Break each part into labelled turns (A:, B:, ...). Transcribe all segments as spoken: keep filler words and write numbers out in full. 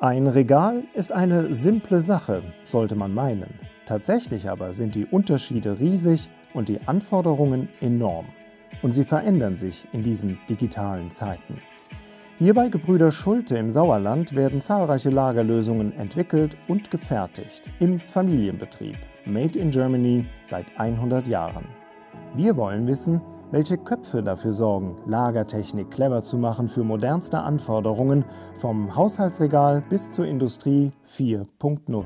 A: Ein Regal ist eine simple Sache, sollte man meinen. Tatsächlich aber sind die Unterschiede riesig und die Anforderungen enorm. Und sie verändern sich in diesen digitalen Zeiten. Hier bei Gebrüder Schulte im Sauerland werden zahlreiche Lagerlösungen entwickelt und gefertigt. Im Familienbetrieb. Made in Germany seit hundert Jahren. Wir wollen wissen, welche Köpfe dafür sorgen, Lagertechnik clever zu machen für modernste Anforderungen, vom Haushaltsregal bis zur Industrie vier Punkt null.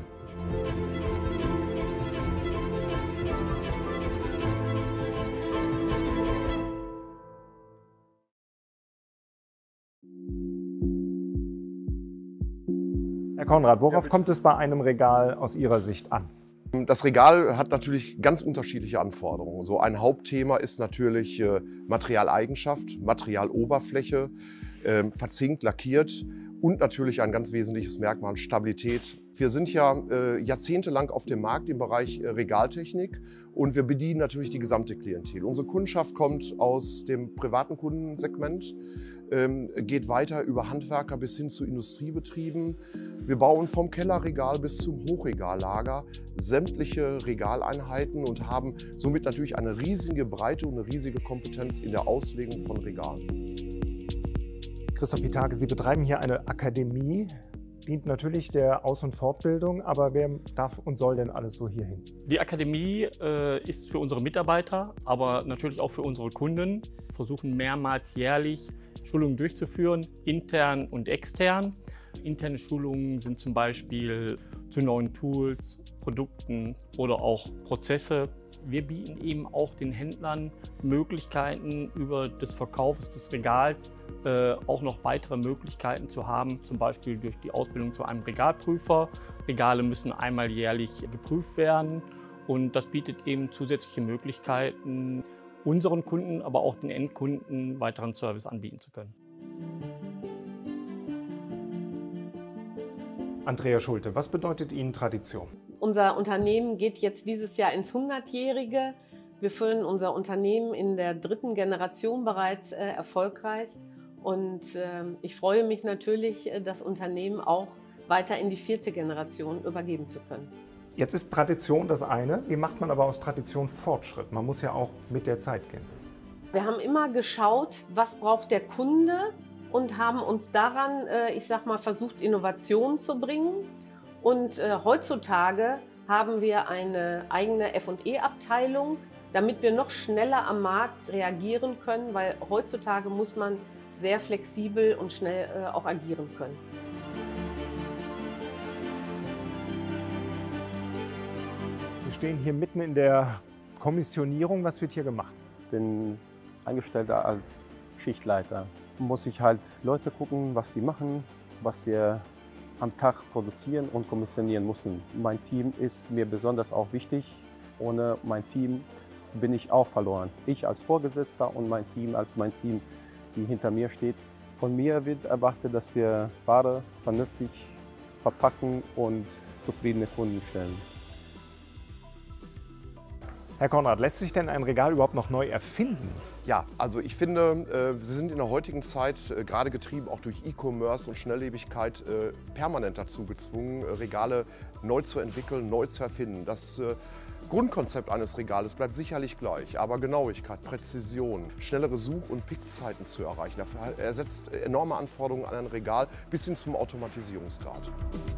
A: Herr Konrad, worauf kommt es bei einem Regal aus Ihrer Sicht an?
B: Das Regal hat natürlich ganz unterschiedliche Anforderungen. So ein Hauptthema ist natürlich äh, Materialeigenschaft, Materialoberfläche, äh, verzinkt, lackiert und natürlich ein ganz wesentliches Merkmal Stabilität. Wir sind ja äh, jahrzehntelang auf dem Markt im Bereich äh, Regaltechnik und wir bedienen natürlich die gesamte Klientel. Unsere Kundenschaft kommt aus dem privaten Kundensegment, ähm, geht weiter über Handwerker bis hin zu Industriebetrieben. Wir bauen vom Kellerregal bis zum Hochregallager sämtliche Regaleinheiten und haben somit natürlich eine riesige Breite und eine riesige Kompetenz in der Auslegung von Regalen.
A: Christoph Vitake, Sie betreiben hier eine Akademie, dient natürlich der Aus- und Fortbildung, aber wer darf und soll denn alles so hierhin?
C: Die Akademie äh, ist für unsere Mitarbeiter, aber natürlich auch für unsere Kunden. Wir versuchen mehrmals jährlich Schulungen durchzuführen, intern und extern. Interne Schulungen sind zum Beispiel zu neuen Tools, Produkten oder auch Prozesse. Wir bieten eben auch den Händlern Möglichkeiten, über das Verkauf des Regals äh, auch noch weitere Möglichkeiten zu haben, zum Beispiel durch die Ausbildung zu einem Regalprüfer. Regale müssen einmal jährlich geprüft werden und das bietet eben zusätzliche Möglichkeiten, unseren Kunden, aber auch den Endkunden weiteren Service anbieten zu können.
A: Andrea Schulte, was bedeutet Ihnen Tradition?
D: Unser Unternehmen geht jetzt dieses Jahr ins hundertjährige. Wir führen unser Unternehmen in der dritten Generation bereits äh, erfolgreich. Und äh, ich freue mich natürlich, das Unternehmen auch weiter in die vierte Generation übergeben zu können.
A: Jetzt ist Tradition das eine. Wie macht man aber aus Tradition Fortschritt? Man muss ja auch mit der Zeit gehen.
D: Wir haben immer geschaut, was braucht der Kunde und haben uns daran, äh, ich sag mal, versucht, Innovationen zu bringen. Und äh, heutzutage haben wir eine eigene F und E-Abteilung, damit wir noch schneller am Markt reagieren können, weil heutzutage muss man sehr flexibel und schnell äh, auch agieren können.
A: Wir stehen hier mitten in der Kommissionierung. Was wird hier gemacht?
E: Ich bin Angestellter als Schichtleiter. Muss ich halt Leute gucken, was die machen, was wir am Tag produzieren und kommissionieren müssen. Mein Team ist mir besonders auch wichtig. Ohne mein Team bin ich auch verloren. Ich als Vorgesetzter und mein Team als mein Team, die hinter mir steht. Von mir wird erwartet, dass wir Ware vernünftig verpacken und zufriedene Kunden stellen.
A: Herr Konrad, lässt sich denn ein Regal überhaupt noch neu erfinden?
B: Ja, also ich finde, wir sind in der heutigen Zeit, gerade getrieben auch durch E-Commerce und Schnelllebigkeit, permanent dazu gezwungen, Regale neu zu entwickeln, neu zu erfinden. Das Grundkonzept eines Regales bleibt sicherlich gleich, aber Genauigkeit, Präzision, schnellere Such- und Pickzeiten zu erreichen, er setzt enorme Anforderungen an ein Regal bis hin zum Automatisierungsgrad.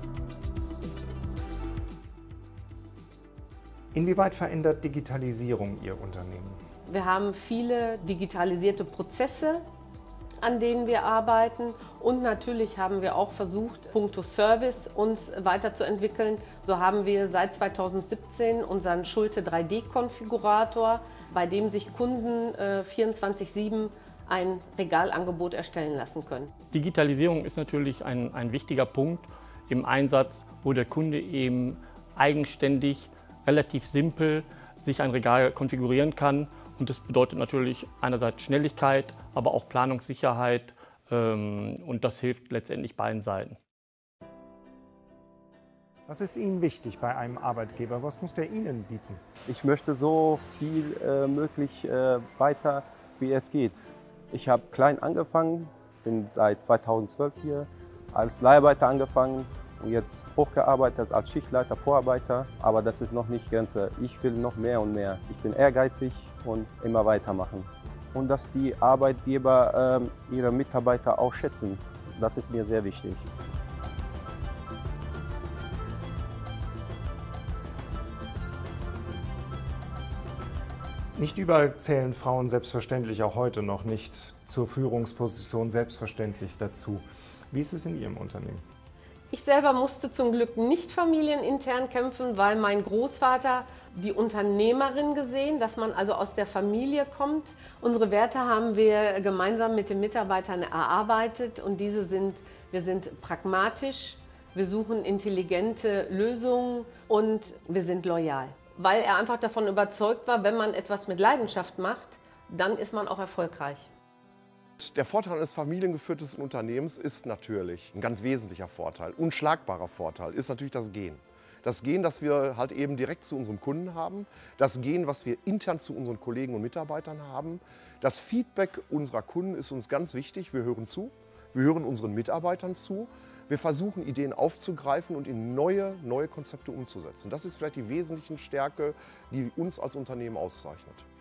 A: Inwieweit verändert Digitalisierung Ihr Unternehmen?
D: Wir haben viele digitalisierte Prozesse, an denen wir arbeiten. Und natürlich haben wir auch versucht, punkto Service uns weiterzuentwickeln. So haben wir seit zweitausendsiebzehn unseren Schulte drei D Konfigurator, bei dem sich Kunden äh, vierundzwanzig sieben ein Regalangebot erstellen lassen können.
C: Digitalisierung ist natürlich ein, ein wichtiger Punkt im Einsatz, wo der Kunde eben eigenständig, relativ simpel sich ein Regal konfigurieren kann. Und das bedeutet natürlich einerseits Schnelligkeit, aber auch Planungssicherheit ähm, und das hilft letztendlich beiden Seiten.
A: Was ist Ihnen wichtig bei einem Arbeitgeber? Was muss der Ihnen bieten?
E: Ich möchte so viel äh, möglich äh, weiter, wie es geht. Ich habe klein angefangen, bin seit zweitausendzwölf hier, als Leiharbeiter angefangen und jetzt hochgearbeitet als Schichtleiter, Vorarbeiter. Aber das ist noch nicht Grenze. Ich will noch mehr und mehr. Ich bin ehrgeizig und immer weitermachen. Und dass die Arbeitgeber äh, ihre Mitarbeiter auch schätzen, das ist mir sehr wichtig.
A: Nicht überall zählen Frauen selbstverständlich auch heute noch nicht zur Führungsposition selbstverständlich dazu. Wie ist es in Ihrem Unternehmen?
D: Ich selber musste zum Glück nicht familienintern kämpfen, weil mein Großvater die Unternehmerin gesehen, dass man also aus der Familie kommt. Unsere Werte haben wir gemeinsam mit den Mitarbeitern erarbeitet und diese sind, wir sind pragmatisch, wir suchen intelligente Lösungen und wir sind loyal. Weil er einfach davon überzeugt war, wenn man etwas mit Leidenschaft macht, dann ist man auch erfolgreich.
B: Der Vorteil eines familiengeführten Unternehmens ist natürlich ein ganz wesentlicher Vorteil, unschlagbarer Vorteil, ist natürlich das Gehen. Das Gehen, das wir halt eben direkt zu unseren Kunden haben, das Gehen, was wir intern zu unseren Kollegen und Mitarbeitern haben. Das Feedback unserer Kunden ist uns ganz wichtig, wir hören zu, wir hören unseren Mitarbeitern zu. Wir versuchen, Ideen aufzugreifen und in neue, neue Konzepte umzusetzen. Das ist vielleicht die wesentliche Stärke, die uns als Unternehmen auszeichnet.